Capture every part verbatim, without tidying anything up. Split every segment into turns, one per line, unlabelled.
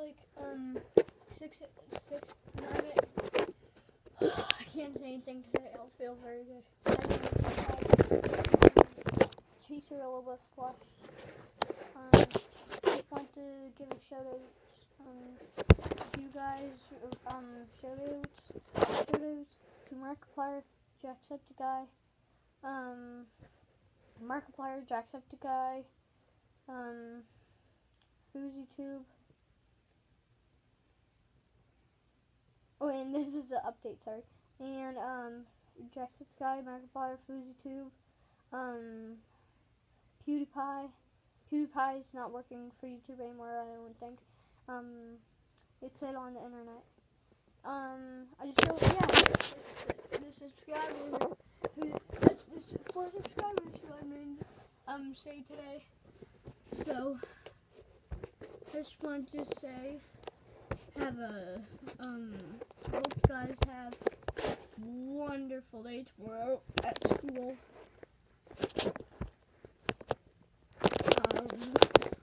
like um six six nine. I can't say anything today. I don't feel very good. Cheeks are a little bit flushed. Um, just want to give a shout out um to you guys. Um, shout outs, shout outs to Markiplier, Jacksepticeye, um, Markiplier, Jacksepticeye, um, FouseyTube. Oh, and this is the update, sorry. And, um, Jacksepticeye, Markiplier, FouseyTube, um, PewDiePie. PewDiePie is not working for YouTube anymore, I don't think. Um, it said on the internet. Um, I just showed, yeah, the subscriber, who, that's the four subscribers who I made, um, say today. So, I just wanted to say, have a, um, hope you guys have a wonderful day tomorrow at school. Um,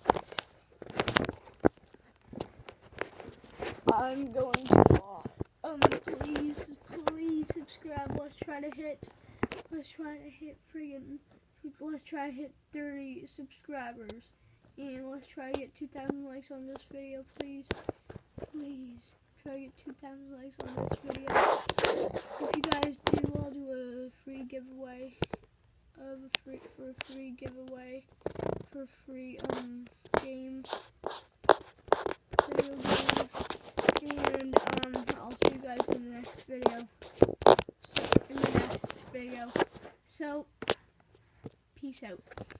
I'm going to, um, please, please subscribe. Let's try to hit, let's try to hit friggin', let's try to hit thirty subscribers. And let's try to get two thousand likes on this video, please. Please, try to get two thousand likes on this video. If you guys do, I'll do a free giveaway, of a free, for a free giveaway, for a free, um, game, video game. And, um, I'll see you guys in the next video. So, in the next video. So, peace out.